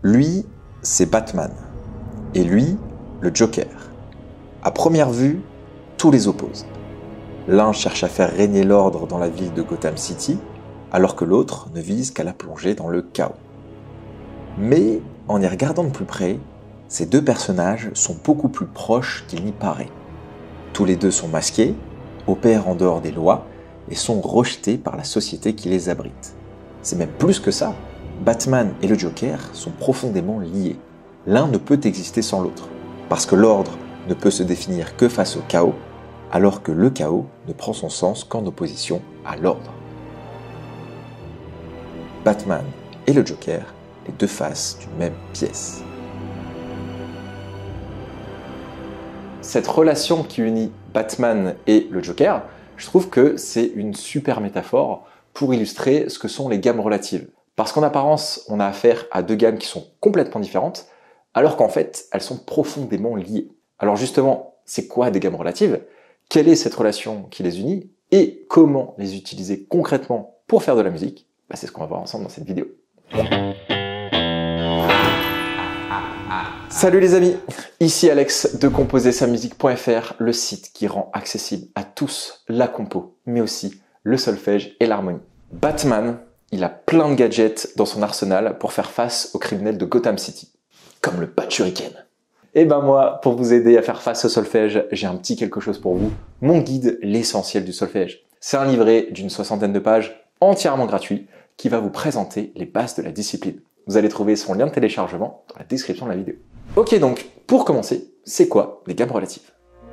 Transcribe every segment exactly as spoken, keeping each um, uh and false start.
Lui, c'est Batman. Et lui, le Joker. À première vue, tout les oppose. L'un cherche à faire régner l'ordre dans la ville de Gotham City, alors que l'autre ne vise qu'à la plonger dans le chaos. Mais, en y regardant de plus près, ces deux personnages sont beaucoup plus proches qu'il n'y paraît. Tous les deux sont masqués, opèrent en dehors des lois et sont rejetés par la société qui les abrite. C'est même plus que ça. Batman et le Joker sont profondément liés. L'un ne peut exister sans l'autre, parce que l'ordre ne peut se définir que face au chaos, alors que le chaos ne prend son sens qu'en opposition à l'ordre. Batman et le Joker, les deux faces d'une même pièce. Cette relation qui unit Batman et le Joker, je trouve que c'est une super métaphore pour illustrer ce que sont les gammes relatives. Parce qu'en apparence, on a affaire à deux gammes qui sont complètement différentes, alors qu'en fait, elles sont profondément liées. Alors justement, c'est quoi des gammes relatives? Quelle est cette relation qui les unit? Et comment les utiliser concrètement pour faire de la musique? Bah, c'est ce qu'on va voir ensemble dans cette vidéo. Salut les amis, ici Alex de composer sa musique point F R, le site qui rend accessible à tous la compo, mais aussi le solfège et l'harmonie. Batman, il a plein de gadgets dans son arsenal pour faire face aux criminels de Gotham City, comme le Bat Shuriken. Et ben moi, pour vous aider à faire face au solfège, j'ai un petit quelque chose pour vous, mon guide L'essentiel du solfège. C'est un livret d'une soixantaine de pages, entièrement gratuit, qui va vous présenter les bases de la discipline. Vous allez trouver son lien de téléchargement dans la description de la vidéo. Ok donc, pour commencer, c'est quoi les gammes relatives?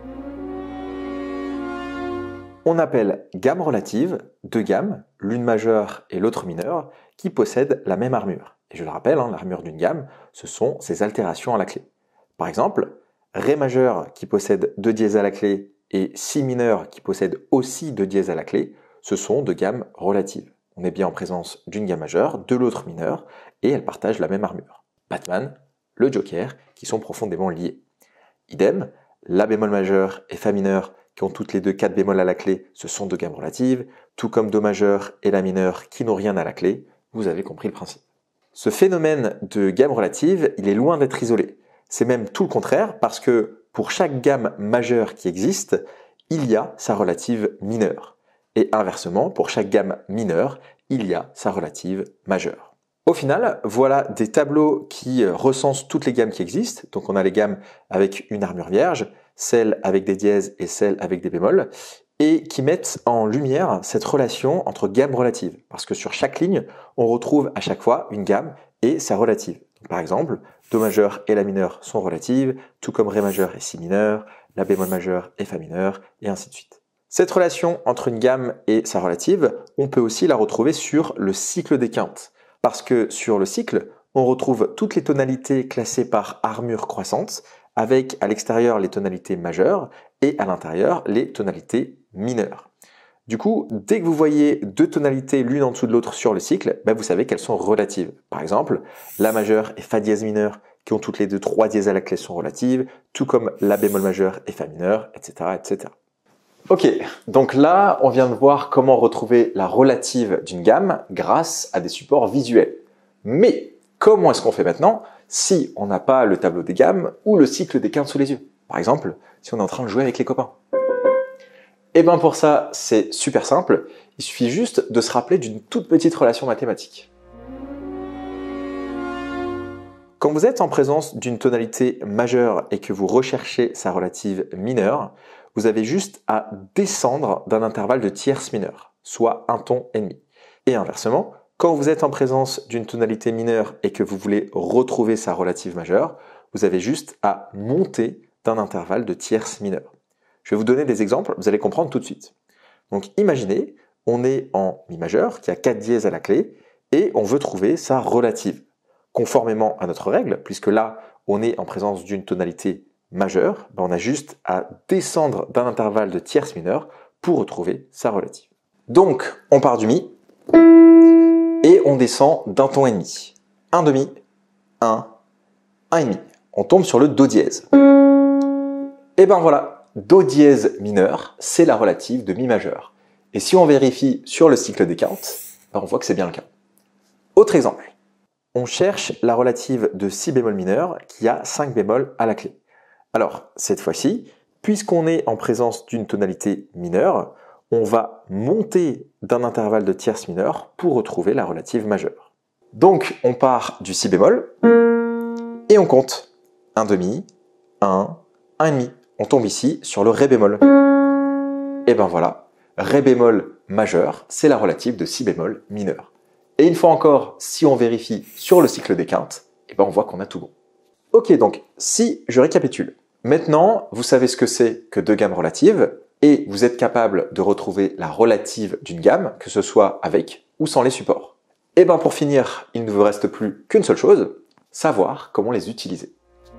On appelle gamme relative deux gammes, l'une majeure et l'autre mineure, qui possèdent la même armure. Et je le rappelle, hein, l'armure d'une gamme, ce sont ses altérations à la clé. Par exemple, Ré majeur qui possède deux dièses à la clé et Si mineur qui possède aussi deux dièses à la clé, ce sont deux gammes relatives. On est bien en présence d'une gamme majeure, de l'autre mineure, et elles partagent la même armure. Batman, le Joker, qui sont profondément liés. Idem, La bémol majeur et Fa mineur, qui ont toutes les deux quatre bémols à la clé, ce sont deux gammes relatives, tout comme Do majeur et La mineur qui n'ont rien à la clé, vous avez compris le principe. Ce phénomène de gamme relative, il est loin d'être isolé. C'est même tout le contraire, parce que pour chaque gamme majeure qui existe, il y a sa relative mineure. Et inversement, pour chaque gamme mineure, il y a sa relative majeure. Au final, voilà des tableaux qui recensent toutes les gammes qui existent. Donc on a les gammes avec une armure vierge, celles avec des dièses et celles avec des bémols, et qui mettent en lumière cette relation entre gammes relatives. Parce que sur chaque ligne, on retrouve à chaque fois une gamme et sa relative. Par exemple, Do majeur et La mineur sont relatives, tout comme Ré majeur et Si mineur, La bémol majeur et Fa mineur, et ainsi de suite. Cette relation entre une gamme et sa relative, on peut aussi la retrouver sur le cycle des quintes. Parce que sur le cycle, on retrouve toutes les tonalités classées par armure croissante, avec à l'extérieur les tonalités majeures et à l'intérieur les tonalités mineures. Du coup, dès que vous voyez deux tonalités l'une en dessous de l'autre sur le cycle, ben vous savez qu'elles sont relatives. Par exemple, La majeure et Fa dièse mineur, qui ont toutes les deux trois dièses à la clé, sont relatives, tout comme La bémol majeur et Fa mineur, et cetera, et cetera. Ok, donc là, on vient de voir comment retrouver la relative d'une gamme grâce à des supports visuels. Mais comment est-ce qu'on fait maintenant si on n'a pas le tableau des gammes ou le cycle des quintes sous les yeux? Par exemple, si on est en train de jouer avec les copains. Et bien pour ça, c'est super simple. Il suffit juste de se rappeler d'une toute petite relation mathématique. Quand vous êtes en présence d'une tonalité majeure et que vous recherchez sa relative mineure, vous avez juste à descendre d'un intervalle de tierce mineure, soit un ton et demi. Et inversement, quand vous êtes en présence d'une tonalité mineure et que vous voulez retrouver sa relative majeure, vous avez juste à monter d'un intervalle de tierce mineure. Je vais vous donner des exemples, vous allez comprendre tout de suite. Donc imaginez, on est en Mi majeur, qui a quatre dièses à la clé, et on veut trouver sa relative. Conformément à notre règle, puisque là, on est en présence d'une tonalité majeure, ben on a juste à descendre d'un intervalle de tierce mineure pour retrouver sa relative. Donc, on part du Mi, et on descend d'un ton et demi. Un demi, un, un et demi. On tombe sur le Do dièse. Et ben voilà, Do dièse mineur, c'est la relative de Mi majeur. Et si on vérifie sur le cycle des quintes, ben on voit que c'est bien le cas. Autre exemple. On cherche la relative de si bémol mineur qui a cinq bémols à la clé. Alors, cette fois-ci, puisqu'on est en présence d'une tonalité mineure, on va monter d'un intervalle de tierce mineure pour retrouver la relative majeure. Donc, on part du si bémol et on compte un demi, un, un et demi. On tombe ici sur le ré bémol. Et ben voilà, ré bémol majeur, c'est la relative de si bémol mineur. Et une fois encore, si on vérifie sur le cycle des quintes, et ben on voit qu'on a tout bon. Ok, donc si je récapitule. Maintenant, vous savez ce que c'est que deux gammes relatives et vous êtes capable de retrouver la relative d'une gamme, que ce soit avec ou sans les supports. Et bien pour finir, il ne vous reste plus qu'une seule chose, savoir comment les utiliser.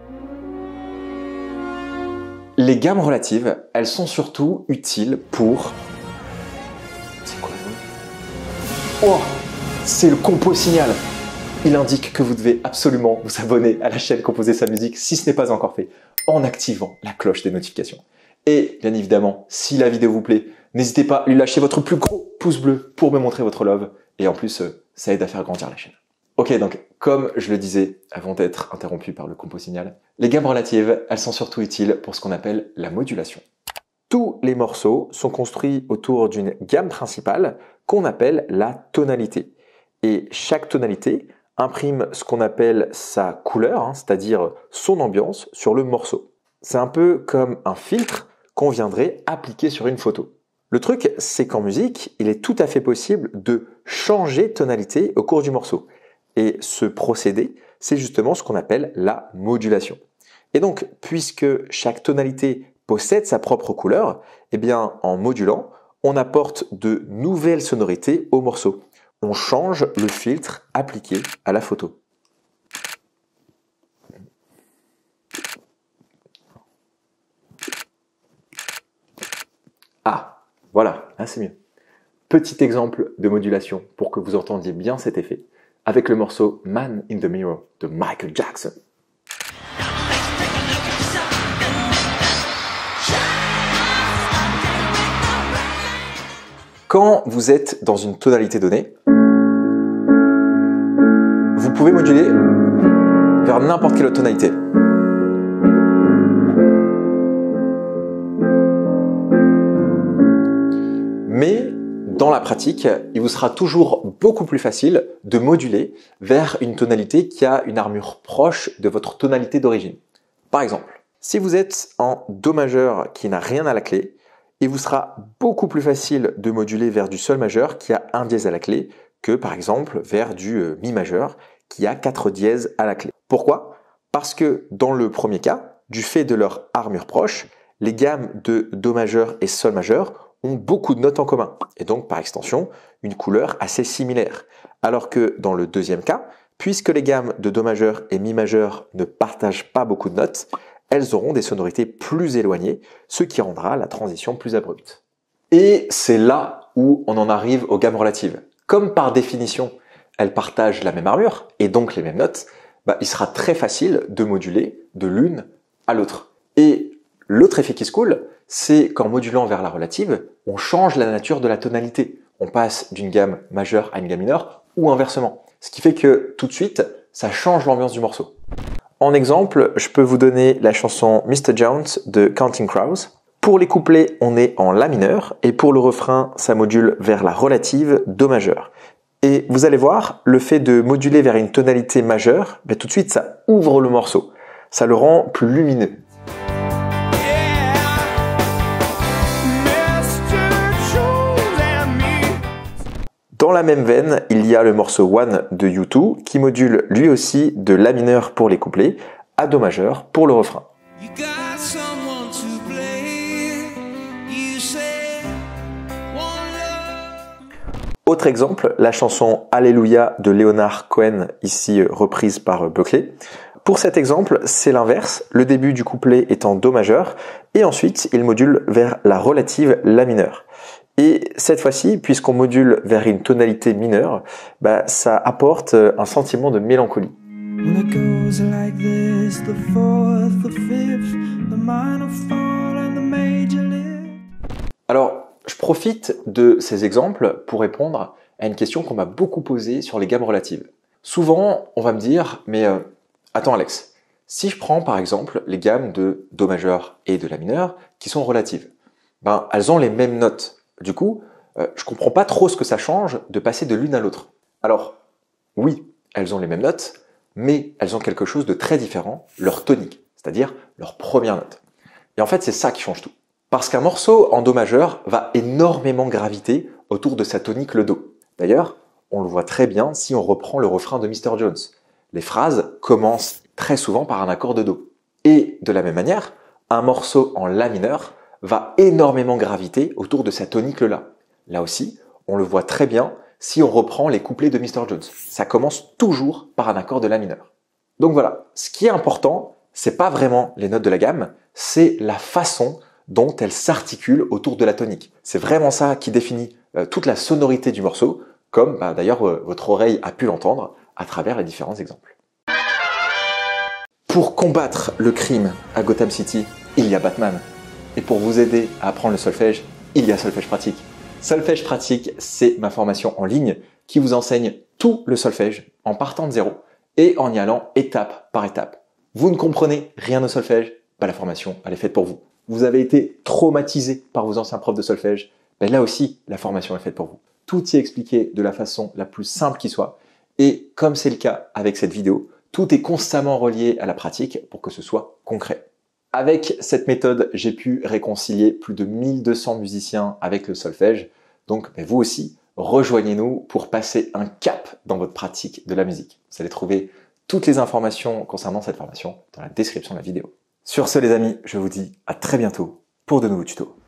Les gammes relatives, elles sont surtout utiles pour... C'est quoi le nom ? Oh, c'est le compo signal. Il indique que vous devez absolument vous abonner à la chaîne Composer sa musique si ce n'est pas encore fait, en activant la cloche des notifications. Et bien évidemment, si la vidéo vous plaît, n'hésitez pas à lui lâcher votre plus gros pouce bleu pour me montrer votre love. Et en plus, ça aide à faire grandir la chaîne. Ok, donc comme je le disais avant d'être interrompu par le compo signal, les gammes relatives, elles sont surtout utiles pour ce qu'on appelle la modulation. Tous les morceaux sont construits autour d'une gamme principale qu'on appelle la tonalité. Et chaque tonalité imprime ce qu'on appelle sa couleur, hein, c'est-à-dire son ambiance sur le morceau. C'est un peu comme un filtre qu'on viendrait appliquer sur une photo. Le truc, c'est qu'en musique, il est tout à fait possible de changer tonalité au cours du morceau. Et ce procédé, c'est justement ce qu'on appelle la modulation. Et donc, puisque chaque tonalité possède sa propre couleur, eh bien, en modulant, on apporte de nouvelles sonorités au morceau. On change le filtre appliqué à la photo. Ah, voilà, là c'est mieux. Petit exemple de modulation pour que vous entendiez bien cet effet avec le morceau Man in the Mirror de Michael Jackson. Quand vous êtes dans une tonalité donnée, vous pouvez moduler vers n'importe quelle autre tonalité. Mais dans la pratique, il vous sera toujours beaucoup plus facile de moduler vers une tonalité qui a une armure proche de votre tonalité d'origine. Par exemple, si vous êtes en Do majeur qui n'a rien à la clé, il vous sera beaucoup plus facile de moduler vers du Sol majeur qui a un dièse à la clé que par exemple vers du Mi majeur qui a quatre dièses à la clé. Pourquoi ? Parce que dans le premier cas, du fait de leur armure proche, les gammes de Do majeur et Sol majeur ont beaucoup de notes en commun, et donc par extension, une couleur assez similaire. Alors que dans le deuxième cas, puisque les gammes de Do majeur et Mi majeur ne partagent pas beaucoup de notes, elles auront des sonorités plus éloignées, ce qui rendra la transition plus abrupte. Et c'est là où on en arrive aux gammes relatives. Comme par définition, elles partagent la même armure, et donc les mêmes notes, bah, il sera très facile de moduler de l'une à l'autre. Et l'autre effet qui se coule, c'est qu'en modulant vers la relative, on change la nature de la tonalité. On passe d'une gamme majeure à une gamme mineure, ou inversement. Ce qui fait que tout de suite, ça change l'ambiance du morceau. En exemple, je peux vous donner la chanson mister Jones de Counting Crows. Pour les couplets, on est en La mineur, et pour le refrain, ça module vers la relative Do majeur. Et vous allez voir, le fait de moduler vers une tonalité majeure, ben tout de suite, ça ouvre le morceau. Ça le rend plus lumineux. Dans la même veine, il y a le morceau One de U deux qui module lui aussi de La mineur pour les couplets à Do majeur pour le refrain. Autre exemple, la chanson Alléluia de Leonard Cohen, ici reprise par Buckley. Pour cet exemple, c'est l'inverse, le début du couplet est en Do majeur et ensuite il module vers la relative La mineur. Et cette fois-ci, puisqu'on module vers une tonalité mineure, bah, ça apporte un sentiment de mélancolie. Alors, je profite de ces exemples pour répondre à une question qu'on m'a beaucoup posée sur les gammes relatives. Souvent, on va me dire, mais euh, attends Alex, si je prends par exemple les gammes de Do majeur et de La mineur qui sont relatives, ben, elles ont les mêmes notes. Du coup, euh, je ne comprends pas trop ce que ça change de passer de l'une à l'autre. Alors, oui, elles ont les mêmes notes, mais elles ont quelque chose de très différent, leur tonique, c'est-à-dire leur première note. Et en fait, c'est ça qui change tout. Parce qu'un morceau en Do majeur va énormément graviter autour de sa tonique le Do. D'ailleurs, on le voit très bien si on reprend le refrain de mister Jones. Les phrases commencent très souvent par un accord de Do. Et de la même manière, un morceau en La mineur va énormément graviter autour de sa tonique le La. Là aussi, on le voit très bien si on reprend les couplets de mister Jones. Ça commence toujours par un accord de La mineur. Donc voilà, ce qui est important, c'est pas vraiment les notes de la gamme, c'est la façon dont elles s'articulent autour de la tonique. C'est vraiment ça qui définit euh, toute la sonorité du morceau, comme bah, d'ailleurs euh, votre oreille a pu l'entendre à travers les différents exemples. Pour combattre le crime à Gotham City, il y a Batman. Et pour vous aider à apprendre le solfège, il y a Solfège Pratique. Solfège Pratique, c'est ma formation en ligne qui vous enseigne tout le solfège en partant de zéro et en y allant étape par étape. Vous ne comprenez rien au solfège, bah, la formation elle est faite pour vous. Vous avez été traumatisé par vos anciens profs de solfège, bah, là aussi la formation est faite pour vous. Tout y est expliqué de la façon la plus simple qui soit et comme c'est le cas avec cette vidéo, tout est constamment relié à la pratique pour que ce soit concret. Avec cette méthode, j'ai pu réconcilier plus de mille deux cents musiciens avec le solfège. Donc bah, vous aussi, rejoignez-nous pour passer un cap dans votre pratique de la musique. Vous allez trouver toutes les informations concernant cette formation dans la description de la vidéo. Sur ce les amis, je vous dis à très bientôt pour de nouveaux tutos.